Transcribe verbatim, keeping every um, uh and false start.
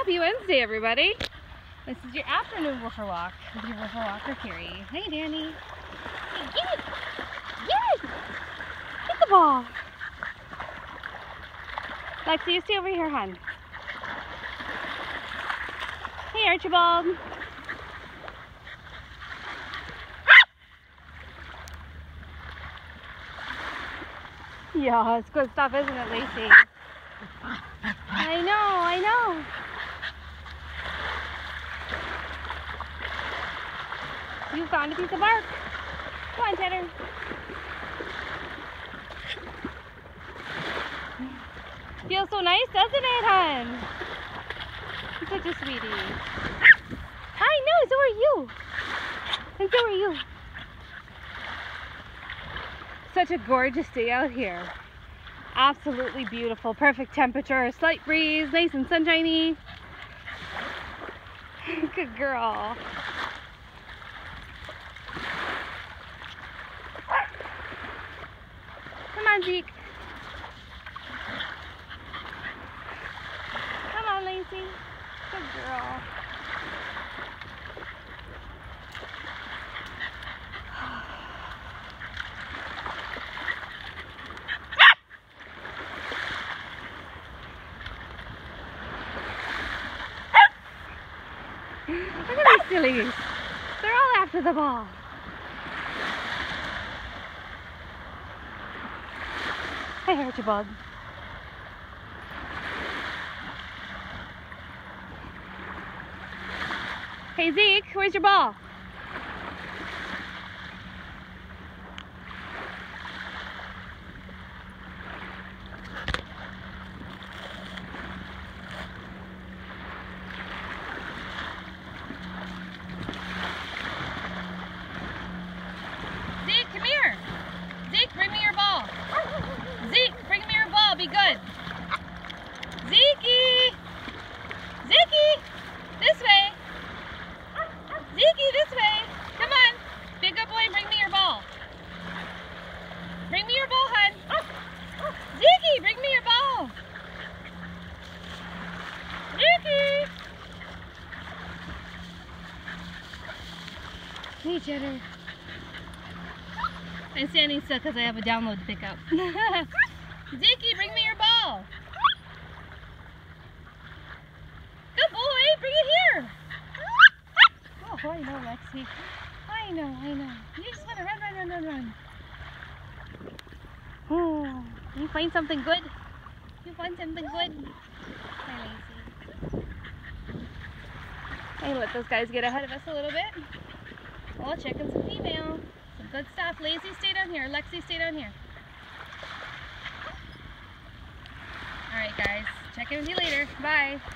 Happy Wednesday, everybody. This is your afternoon woofer walk with your woofer walker, Carrie. Hey, Danny. Hey, get it. Get it. Get the ball. Lexi, you stay over here, hon. Hey, Archibald. Yeah, it's good stuff, isn't it, Lacey? I know, I know. You found a piece of bark. Come on, Cheddar. Feels so nice, doesn't it, hon? You're such a sweetie. I know, so are you. And so are you. Such a gorgeous day out here. Absolutely beautiful. Perfect temperature, slight breeze, nice and sunshiny. Good girl. Come on, Zeke. Come on, Lacey. Good girl. Look at these sillies. They're all after the ball. Hey, Archibald. Hey, Zeke, where's your ball? Zeke, come here. Zeke, bring me your ball. Zeke, bring me your ball. Be good. Zeke! Zeke! This way. Zeke, this way. Come on. Be a good boy and bring me your ball. Bring me your ball, hon. Zeke, bring me your ball. Zeke! Hey, Cheddar. I'm standing still because I have a download to pick up. Zeke, bring me your ball. Good boy, bring it here. Oh, I know, Lexi. I know, I know. You just want to run, run, run, run, run. Oh, you find something good? You find something good? Hi, Lacey. I let those guys get ahead of us a little bit. Well, checking some female. Some good stuff. Lacey, stay down here. Lexi, stay down here. Alright, guys. Check in with you later. Bye.